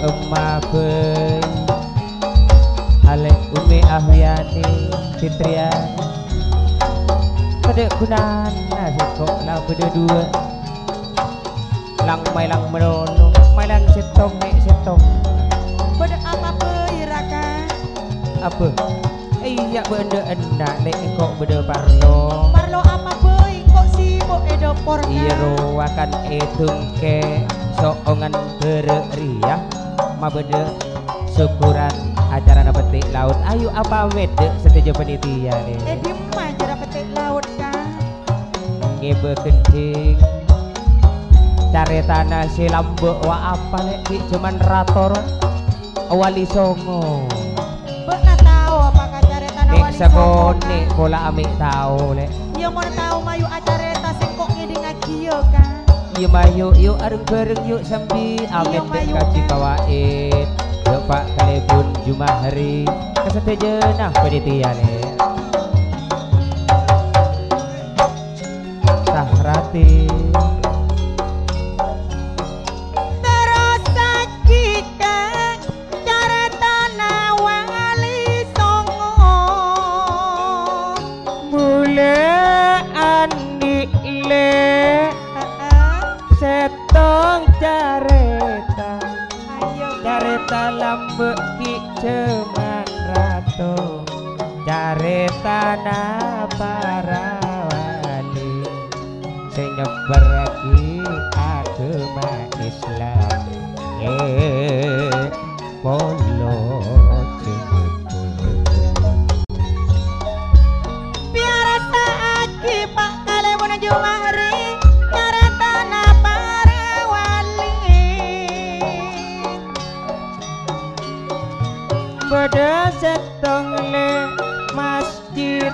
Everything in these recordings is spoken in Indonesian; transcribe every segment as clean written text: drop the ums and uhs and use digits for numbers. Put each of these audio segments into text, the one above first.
Emabe Alek Umi Ahyani Fitria pada gunaan nasi kok lah berdua lang mai lang merono mai lang setong nek setong pada apa raka apa iya benda endak nek kok beda parlo apa kok sibuk edo porka iya ro akan edung ke soongan beria ma beda syukuran acara petik laut ayo apa wede setuju penitia nih di mah acara petik laut kan ngebe kencing cari tanah si lambek wa apa nek di cuman rator wali songo bener tahu apakah cari tanah wali songo nek pola amik tahu nek iya mau tahu mayu acara eta sing kok ngedi ngagio kan iya mayu yuk areng bareng yuk sambil amit kaji kawaid yuk pak kalebun Jumahri kesetejenah penitia nih Sahrati lambek ki ceman ratu cari tanah para wali sing nyebar lagi agama Islam polo biar saiki Pak Kalebun Jumahri cari tanah para wali pada setong le masjid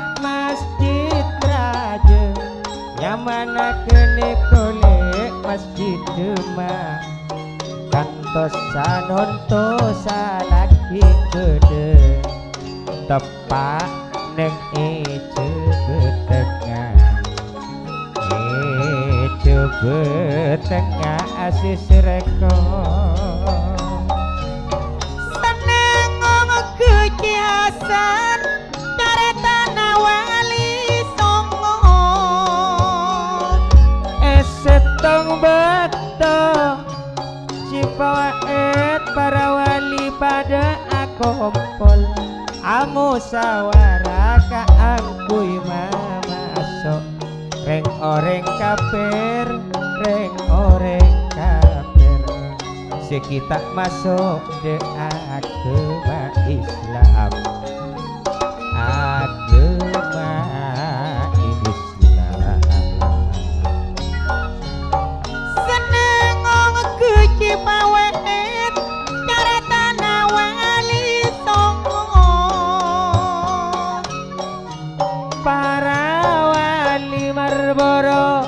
raja nyamana kene kole masjid demah kantos sanonto salaki gede tepak neng ece betengah asis rekor kekiasan dari tanah wali songo setong beto cipawaet para wali pada akompol amu sawara ka angkui masuk reng oreng kaper reng oreng kaper sekitar masuk de agama Islam agama Islam seneng kuci pawet cara tanah wali songo para wali Marboro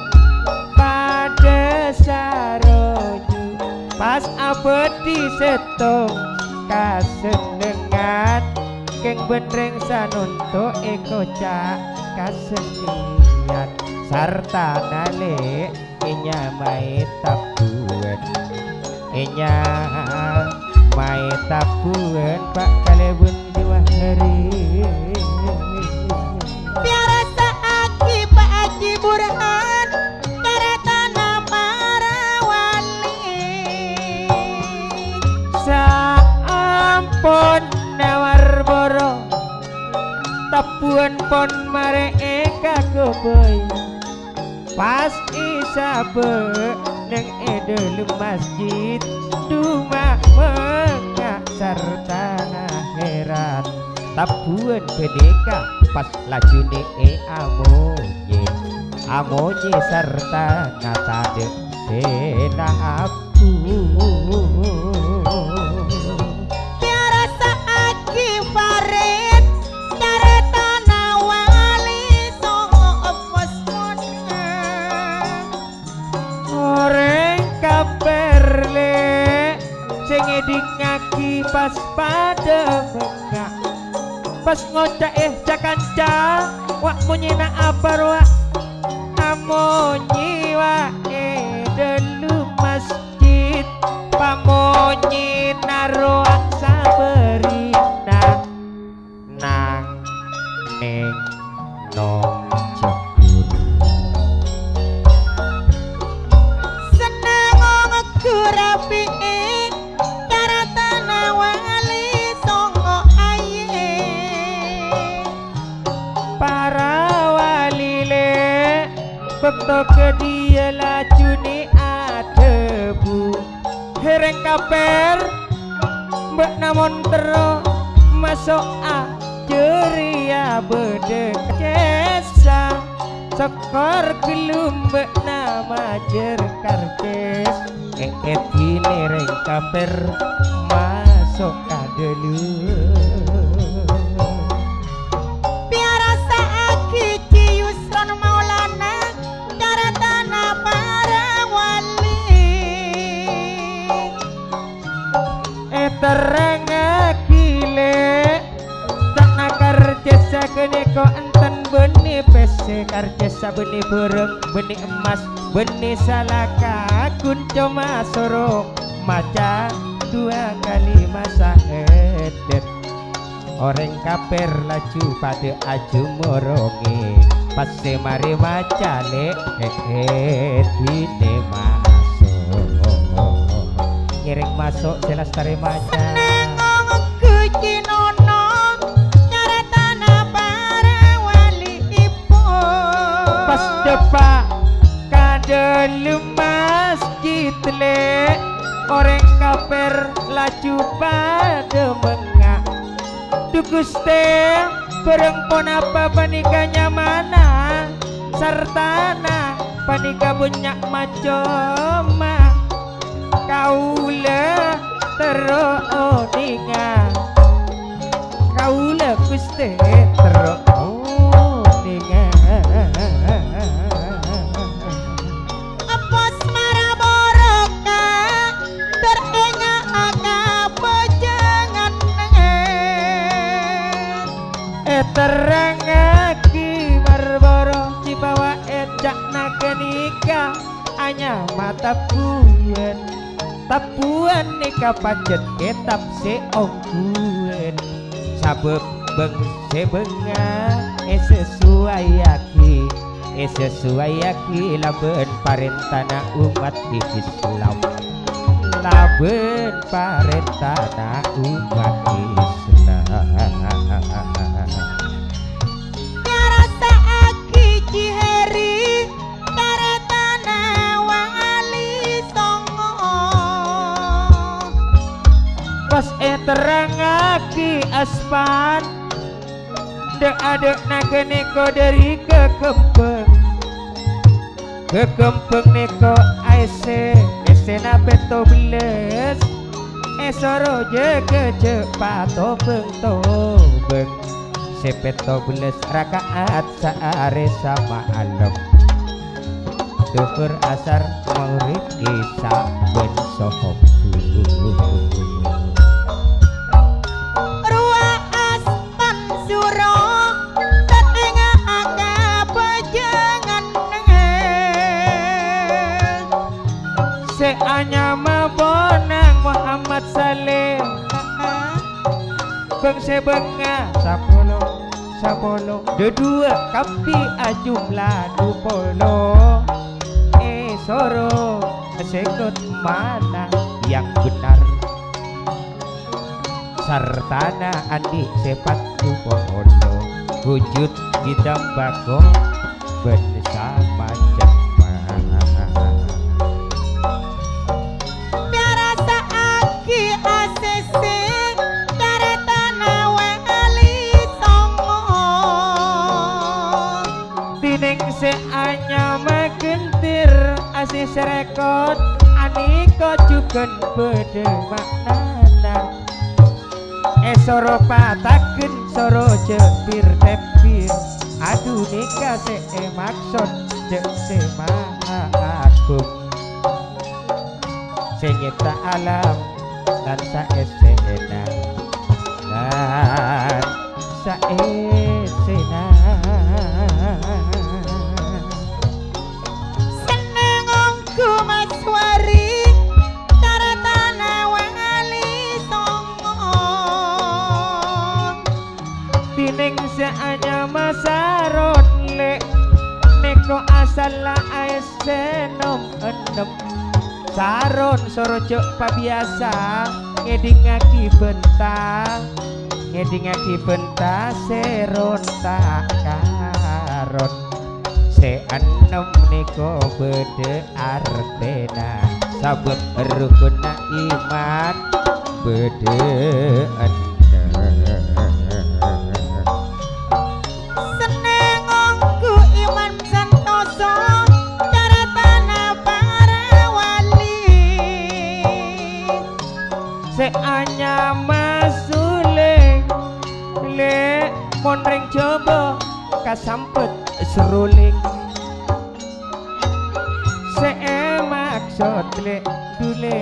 pada saroju pas abadi setong kasenengan keng benreng sanunto eko cak kasenian sarta nale inya mai tabuan inya mai tabuan Pak Kalebun Jumahri biar saaki Pak Haji Burhan cara tanah para wali pon nawar boro tapuan pon mare eka keboy pas isabe neng edel masjid duma mengak serta akhirat tapuan bedeka pas lajune amonye serta ngatade senapu ngaki pas pada bengak pas ngocak jakanca wak munyina apar wak amonyi wak delu masjid pamonyi Bekto ke dia laju ni adebu hereng kaper mbak namun tero masuk ceria bedek kesa sekor gelum mbak nama jer karkes gini reng kaper masuk kadelu Biara saaki ciuson maulana cara tanah barang wali terang gile tak nakar jasa kene ko enten benih pese karjasa benih bereng benih emas benih salaka kunco masoro maca 2 kali masa edet orang kaper laju pada aju morongi pas mari maca le dine masuk ngiring masuk jelas tari maca senengong kucinono cara tanah barang wali ibu pas depak kadel masjid le orang kaper laju pada mengak duguste berengpon apa panikanya mana sartana panika banyak macam kaula teroninga kaula guste teroninga apos maraboroka terenya aga pejangan terangaki marboro cibawa ejak nakenika hanya mata puyen tapuan nikah pajet ketap seongkuen sabab beng sebenga sesuai yaki laben parentana umat Islam laben parentana umat Islam cara saaki ciheri cara tanah wali songo pas terangaki aspan dek neko dari kekempeng neko ese na beto beles esoro je kecepato beng sepeto beles rakaat saare sama alam duhur asar maghrib isya ben sohok seanyama bonang Muhammad Saleh beng sebenga sapolo dedua kapi ajumlah dupolo soro sekot mana yang benar sartana andi sepat dupolo wujud ditambako bersama serekot aniko juga bede maknana soro pataken soro jepir tepir aduh nikah maksud jek agung senyipta alam dan saesena dan saesena Kumaswari cara tanah wali songo tining seanya masaron le neko asal la aesenom enem saron sorojo pabiasa ngedingaki bentah seron tak karon se anem niko bede artena sabab rukuna iman bede senengku iman santoso cara tanah para wali se anya masuling le monreng coba kasampet seruling se maksud le dule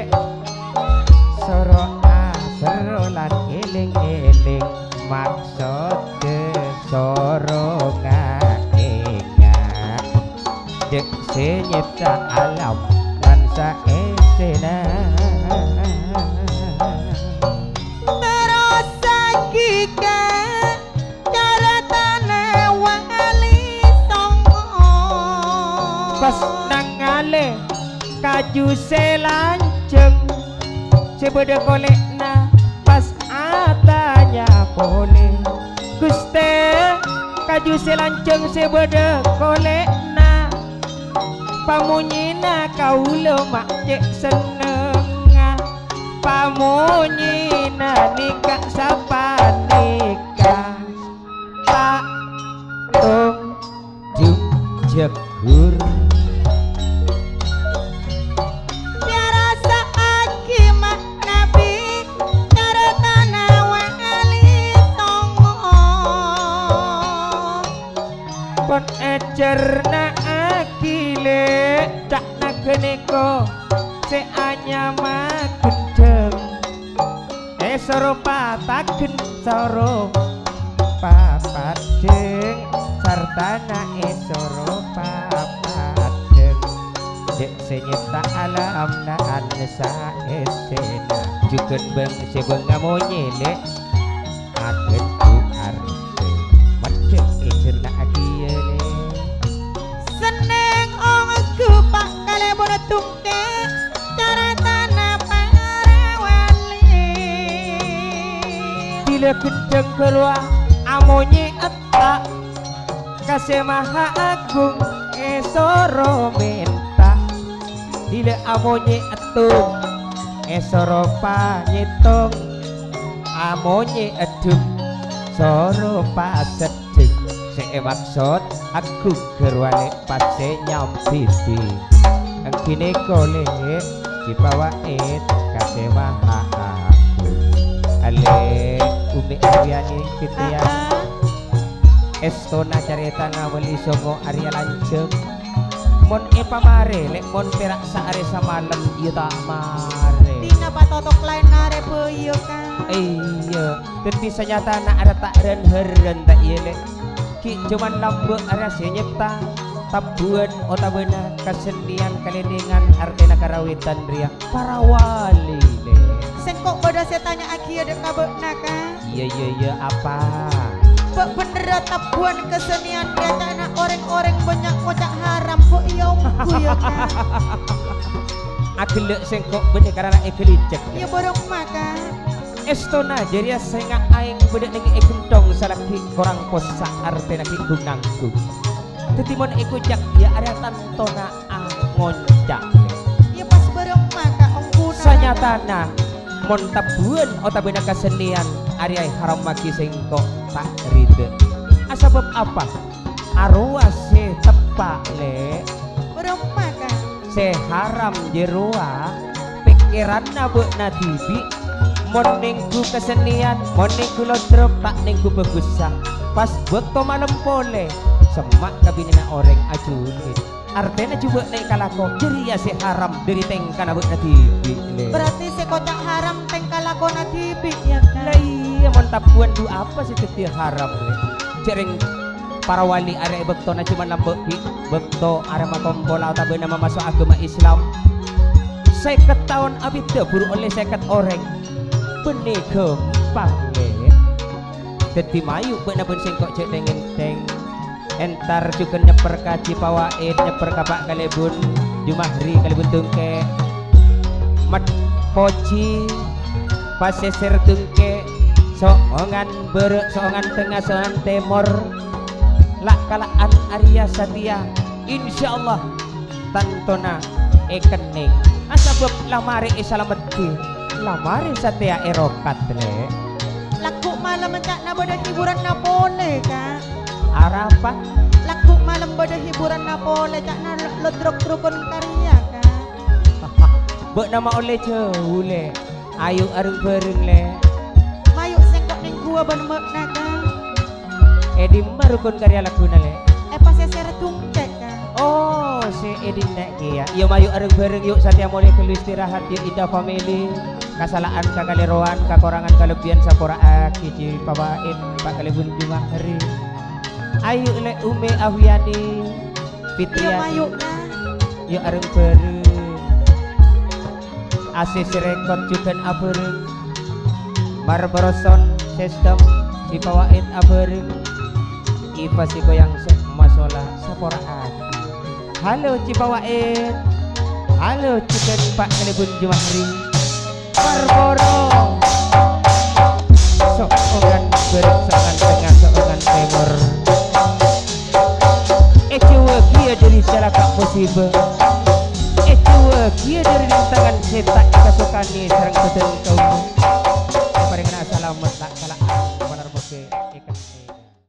soro serolan eling-eling maksud ke soro ngaingat dek se nyipta alam lan saesena terus sakika cara tanah wali songo pas nangale kaju selanceng sebeda kolekna pas atanya boleh Guste kaju selanceng sebeda kolekna pamunyina kaulo mak cek senengah pamunyina nikah sapa nikah tak tung jum jegur biara saaki mak nabi cara tanah wali songo pon ecerna akile tak nageneko se anyama gendeng soro pataken soro papadeng sartana soro papadeng dek senyipta alam naan saesena juken beng sebenga monyele agen ku arte macet ecerna akiele seneng ongku pak kale bodo tungke cara tanah para wali bila gendeng keluar amonye etak kasih maha agung esoro minta bila amonye etung esoro panyitung amonye eduk soro pasedeng se maksud aku gerwale pase nyampiti angkine kole dibawa kasih maha agung ale umi Aryani Fitria estona carita ngaweli songo Arya lanceng mon pamare lek mon perak saare samalem ieu tak mare dina patotok lain nare peuyeuk kan iya dadi sanyatana ada tak heren tak ieu lek ki cuman lambe ara nyipta tabuan otabena kesenian kalendingan artena karawitan ria para wali le sengkok bodo setanya aki ada kabekna kan iya apa bener tabuan kesenian dia tanah orang-orang banyak kocak haram kok iya omku ya kan agelek sengkok bener karena ekelicek ya borong makan estona jadi senga aing bedek ning ekentong salaki korang posa artena ki gunangku tetimon ekujak ya ada tantona ngoncak ya pas borong makan omku sanyatana mon tabuan otabena kesenian Arya haram maki sengkok tak ride asabab apa arwah se tepak le borong makan se haram jerua pikiran nabuk nadibi mon ningku kesenian mon ningku lodrop tak ningku begusah pas bekto malam pole semak kabinina orang ajulit artena coba naik kalako jadi ya se haram dari tengkan nabuk nadibi le berarti se kocak haram tengkalako nadibi ya kan lah iya montapuan du apa sih ketir haram le jering para wali area bekto na cuma lambek bekto area makompola atau nama masuk agama Islam 50 tahun abis debur oleh 50 orang benih gempang le dadi mayu bener sengkok cek teng entar juga nyeper kaji pawaid nyeper kapak kalebun jumahri kalebun tungke mat poci paseser tungke soongan berek soongan tengah soongan timur lak kalaan Arya Satya insyaallah tantona ekening asabab lamari isalameti lamari Satya erokat le Laku malam mencak na bodoh hiburan na pole ka. arapa Laku malam bodoh hiburan na pole cak na lodrok rukun karya ka. bek nama oleh jauh le ayo areng bareng le Mayuk sengkok ning gua ban mek na ka. edi marukun karya laguna le Pas seser tungcek ka. oh si edi nek ya yo mayu areng bareng yuk Satya mulai kelu istirahat yuk Ida family kasalaan kakaliroan kakorangan kalebihan sapora aki pawain pak kalibun jumah hari ayo le Umi Ahyani Iya Fitriani mayuk ka. yuk areng bareng asis rekod juga abareng Barbaroson sistem di pawain abareng Iva si goyang masola sapora aki halo Cipawain halo juga pak kalibun jumah hari Barboro sokongan berik sokongan tengah sokongan timur ecuwe kia dari celaka musibah ecuwe kia dari rintangan setak kasukani serang beten kau paringan selamat tak kalah benar mungkin